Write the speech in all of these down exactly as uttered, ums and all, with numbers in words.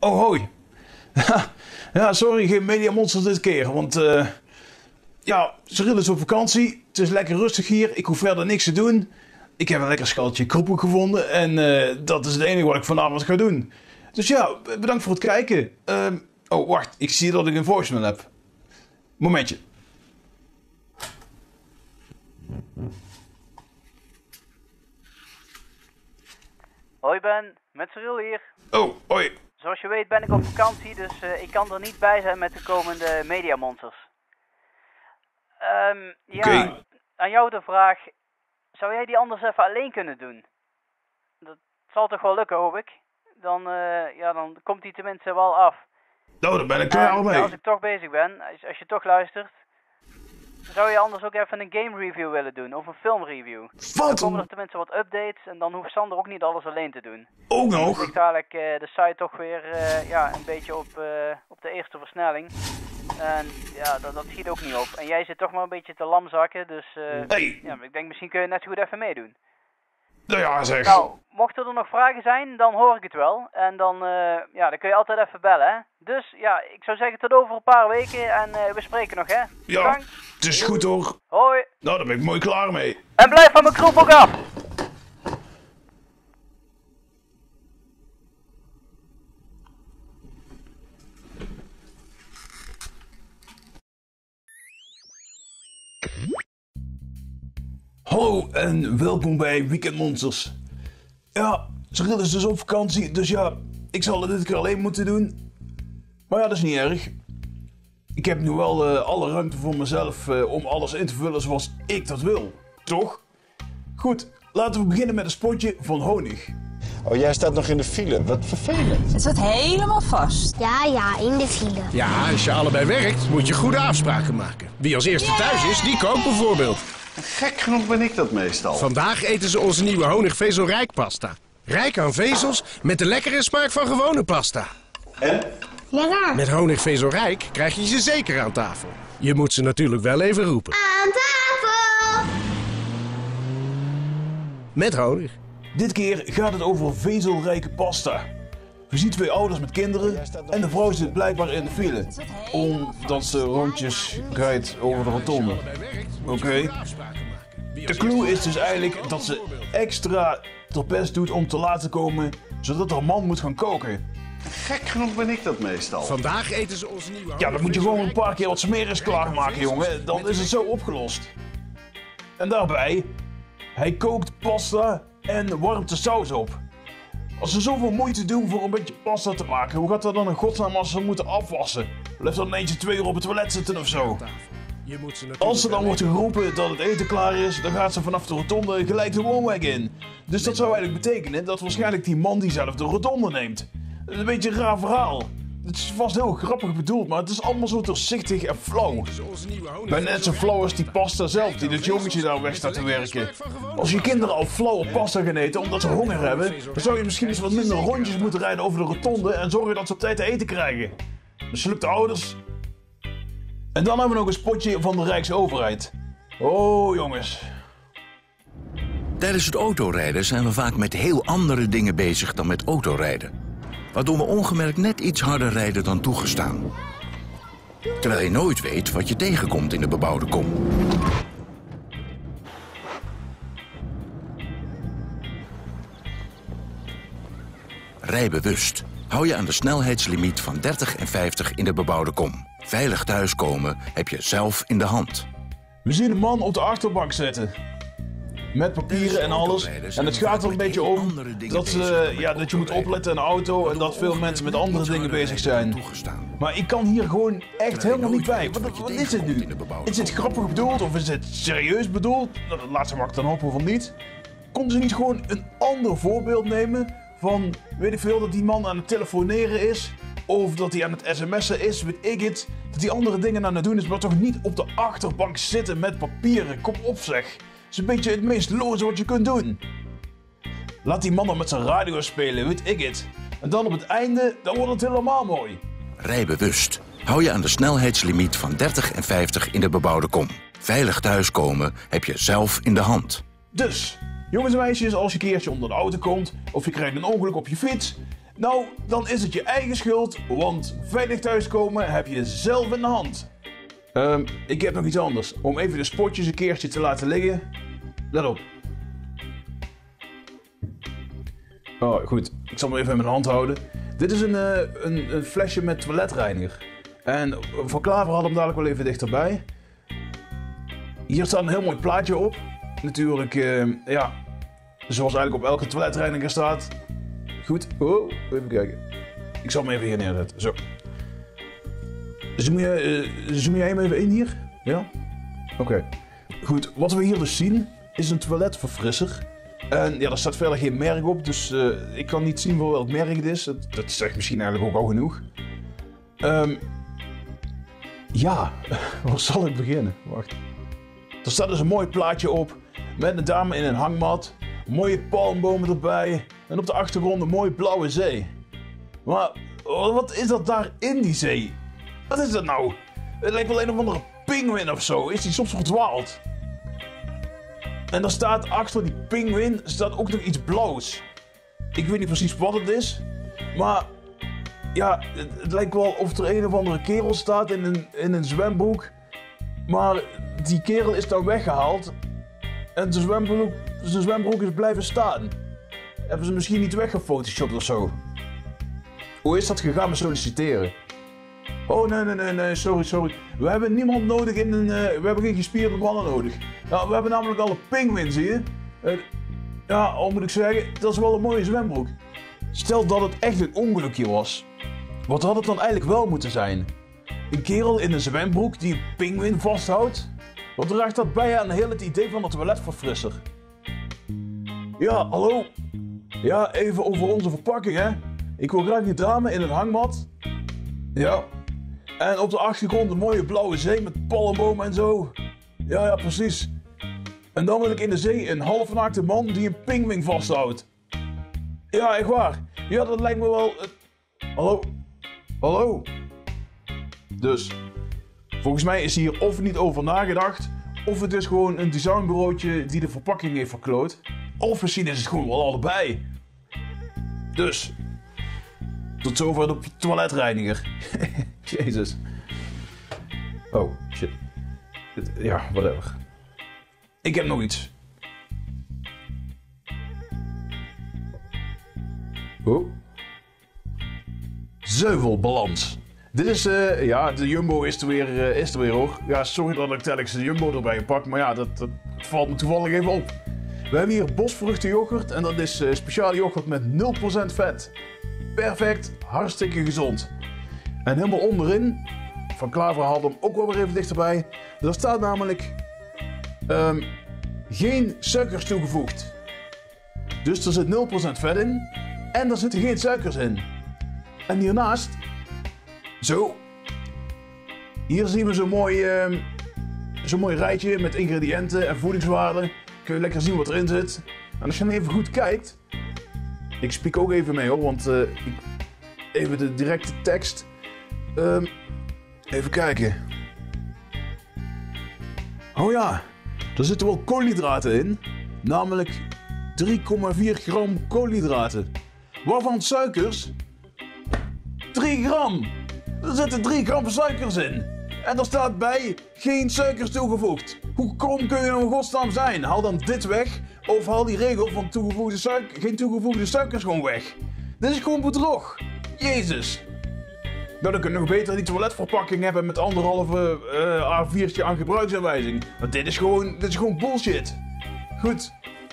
Oh, hoi. Ja, sorry, geen Media Monsters dit keer. Want, uh, ja, Cyril is op vakantie. Het is lekker rustig hier. Ik hoef verder niks te doen. Ik heb een lekker schaltje kroephoek gevonden. En uh, dat is het enige wat ik vanavond ga doen. Dus ja, bedankt voor het kijken. Uh, oh, wacht. Ik zie dat ik een voicemail heb. Momentje. Hoi Ben, met Cyril hier. Oh, hoi. Zoals je weet ben ik op vakantie, dus uh, ik kan er niet bij zijn met de komende Media Monsters. Um, ja, okay. Aan jou de vraag, zou jij die anders even alleen kunnen doen? Dat zal toch wel lukken, hoop ik. Dan, uh, ja, dan komt die tenminste wel af. Nou, daar ben ik klaar uh, mee. Ja, als ik toch bezig ben, als, als je toch luistert, zou je anders ook even een game review willen doen, of een film review? Wat? Dan komen er tenminste wat updates en dan hoeft Sander ook niet alles alleen te doen. Ook nog? Dan ligt dadelijk uh, de site toch weer uh, ja, een beetje op, uh, op de eerste versnelling. En ja, dat, dat schiet ook niet op. En jij zit toch maar een beetje te lamzakken, dus uh, hey. ja, ik denk misschien kun je net zo goed even meedoen. Nou ja, zeg. Nou, mochten er nog vragen zijn, dan hoor ik het wel. En dan, uh, ja, dan kun je altijd even bellen, hè. Dus ja, ik zou zeggen tot over een paar weken en uh, we spreken nog, hè. Ja, Bedankt. Het is goed hoor. Hoi. Nou, daar ben ik mooi klaar mee. En blijf van mijn kroep ook af. Hallo en welkom bij Weekend Monsters. Ja, Cyril is dus op vakantie, dus ja, ik zal het dit keer alleen moeten doen. Maar ja, dat is niet erg. Ik heb nu wel uh, alle ruimte voor mezelf uh, om alles in te vullen zoals ik dat wil. Toch? Goed, laten we beginnen met een spotje van Honig. Oh, jij staat nog in de file. Wat vervelend. Het staat helemaal vast. Ja, ja, in de file. Ja, als je allebei werkt, moet je goede afspraken maken. Wie als eerste thuis is, die kookt bijvoorbeeld. Gek genoeg ben ik dat meestal. Vandaag eten ze onze nieuwe honigvezelrijk pasta. Rijk aan vezels met de lekkere smaak van gewone pasta. En? Lekker. Met honigvezelrijk krijg je ze zeker aan tafel. Je moet ze natuurlijk wel even roepen. Aan tafel! Met honig. Dit keer gaat het over vezelrijke pasta. We zien twee ouders met kinderen en de vrouw zit blijkbaar in de file. Omdat ze rondjes rijdt over de rotonde. Oké. Okay. De clue is dus eigenlijk dat ze extra haar best doet om te laten komen, zodat haar man moet gaan koken. Gek genoeg ben ik dat meestal. Vandaag eten ze onze nieuwe... Ja, dan moet je gewoon een paar keer wat smeris klaarmaken, jongen. Dan is het zo opgelost. En daarbij, hij kookt pasta en warmt de saus op. Als ze zoveel moeite doen voor een beetje pasta te maken, hoe gaat dat dan in godsnaam als ze moeten afwassen? Blijft dan eentje twee uur op het toilet zitten of zo? Als er dan wordt geroepen dat het eten klaar is, dan gaat ze vanaf de rotonde gelijk de woonweg in. Dus dat zou eigenlijk betekenen dat waarschijnlijk die man die zelf de rotonde neemt. Dat is een beetje een raar verhaal. Het is vast heel grappig bedoeld, maar het is allemaal zo doorzichtig en flauw. Bijna net zo flauw als die pasta zelf, die dat jongetje daar weg staat te werken. Als je kinderen al flauwe pasta gaan eten omdat ze honger hebben, dan zou je misschien eens wat minder rondjes moeten rijden over de rotonde en zorgen dat ze op tijd te eten krijgen. Mislukte ouders. En dan hebben we nog een spotje van de Rijksoverheid. Oh jongens. Tijdens het autorijden zijn we vaak met heel andere dingen bezig dan met autorijden. Waardoor we ongemerkt net iets harder rijden dan toegestaan. Terwijl je nooit weet wat je tegenkomt in de bebouwde kom. Rij bewust. Hou je aan de snelheidslimiet van dertig en vijftig in de bebouwde kom. Veilig thuiskomen heb je zelf in de hand. We zien een man op de achterbank zitten. Met papieren en alles. En het gaat er een beetje om dat, ze, ja, dat je moet opletten in de auto en dat veel mensen met andere dingen bezig zijn. Maar ik kan hier gewoon echt helemaal niet bij. Wat, wat is dit nu? Is dit grappig bedoeld of is dit serieus bedoeld? Nou, dat laatste mag ik dan hopen van niet. Konden ze niet gewoon een ander voorbeeld nemen van, weet ik veel, dat die man aan het telefoneren is? Of dat hij aan het sms'en is, weet ik het. Dat hij andere dingen aan het doen is, maar toch niet op de achterbank zitten met papieren. Kom op zeg. Dat is een beetje het meest loze wat je kunt doen. Laat die man dan met zijn radio spelen, weet ik het. En dan op het einde, dan wordt het helemaal mooi. Rij bewust. Hou je aan de snelheidslimiet van dertig en vijftig in de bebouwde kom. Veilig thuiskomen heb je zelf in de hand. Dus, jongens en meisjes, als je een keertje onder de auto komt, of je krijgt een ongeluk op je fiets, Nou, dan is het je eigen schuld, want veilig thuiskomen heb je zelf in de hand. Um, ik heb nog iets anders. Om even de spotjes een keertje te laten liggen. Let op. Oh, goed. Ik zal hem even in mijn hand houden. Dit is een, uh, een, een flesje met toiletreiniger. En Van Klaver had hem dadelijk wel even dichterbij. Hier staat een heel mooi plaatje op. Natuurlijk, uh, ja, zoals eigenlijk op elke toiletreiniger staat. Goed. Oh, even kijken. Ik zal hem even hier neerzetten. Zo. Zoom je, uh, zoom jij hem even in hier? Ja? Oké. Okay. Goed, wat we hier dus zien is een toiletverfrisser. En ja, er staat verder geen merk op, dus uh, ik kan niet zien voor welk merk het is. Dat, dat zegt misschien eigenlijk ook al genoeg. Um, ja, waar zal ik beginnen? Wacht. Er staat dus een mooi plaatje op met een dame in een hangmat. Mooie palmbomen erbij. En op de achtergrond een mooie blauwe zee. Maar wat is dat daar in die zee? Wat is dat nou? Het lijkt wel een of andere pinguïn of zo. Is die soms verdwaald? En er staat achter die pinguïn staat ook nog iets blauws. Ik weet niet precies wat het is. Maar ja, het, het lijkt wel of er een of andere kerel staat in een, in een zwembroek. Maar die kerel is nou weggehaald. En de zwembroek, de zwembroek is blijven staan. Hebben ze misschien niet weggefotoshopt of zo? Hoe is dat gegaan met solliciteren? Oh nee, nee, nee, nee, sorry, sorry. We hebben niemand nodig in een... Uh, we hebben geen gespierde mannen nodig. Nou, we hebben namelijk al een pinguïn, zie je? Uh, ja, al moet ik zeggen, dat is wel een mooie zwembroek. Stel dat het echt een ongelukje was. Wat had het dan eigenlijk wel moeten zijn? Een kerel in een zwembroek die een pinguïn vasthoudt? Wat draagt dat bij aan heel het idee van een toiletverfrisser? Ja, hallo? Ja, even over onze verpakking, hè? Ik wil graag die dame in een hangmat. Ja. En op de achtergrond een mooie blauwe zee met palmbomen en zo. Ja, ja, precies. En dan wil ik in de zee een halfnaakte man die een pinguïn vasthoudt. Ja, echt waar. Ja, dat lijkt me wel... Uh... Hallo? Hallo? Dus, volgens mij is hier of niet over nagedacht, of het is gewoon een designbureautje die de verpakking heeft verkloot. Of misschien is het gewoon wel allebei. Dus, tot zover de toiletreiniger. Jezus. Oh, shit. Ja, whatever. Ik heb nog iets. Oh. Zuivelbalans. Dit is, uh, ja, de Jumbo is er weer, uh, is er weer hoor. Ja, sorry dat ik telkens de Jumbo erbij pak, maar ja, dat, dat valt me toevallig even op. We hebben hier bosvruchten yoghurt en dat is uh, speciale yoghurt met nul procent vet. Perfect, hartstikke gezond. En helemaal onderin, Van Klaver had hem ook wel weer even dichterbij. Daar staat namelijk um, geen suikers toegevoegd. Dus er zit nul procent vet in en er zitten geen suikers in. En hiernaast, zo, hier zien we zo'n mooi, uh, zo'n mooi rijtje met ingrediënten en voedingswaarden. Kun je lekker zien wat erin zit. En als je dan even goed kijkt, ik spreek ook even mee hoor, want uh, ik, even de directe tekst. Um, even kijken. Oh ja, er zitten wel koolhydraten in, namelijk drie komma vier gram koolhydraten. Waarvan suikers drie gram. Er zitten drie gram suikers in. En er staat bij geen suikers toegevoegd. Hoe krom kun je nou in godsnaam zijn? Haal dan dit weg. Of haal die regel van toegevoegde suik- geen toegevoegde suikers gewoon weg. Dit is gewoon bedrog. Jezus. Nou, dan kun je nog beter die toiletverpakking hebben met anderhalve uh, A viertje aan gebruiksaanwijzing. Want dit is gewoon, dit is gewoon bullshit. Goed.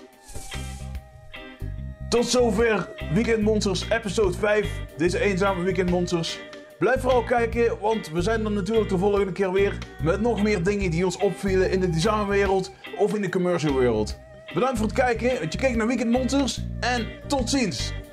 Tot zover Weekend Monsters episode vijf. Deze eenzame Weekend Monsters. Blijf vooral kijken, want we zijn er natuurlijk de volgende keer weer met nog meer dingen die ons opvielen in de designwereld of in de commercial wereld. Bedankt voor het kijken, want je keek naar Weekend Monsters en tot ziens!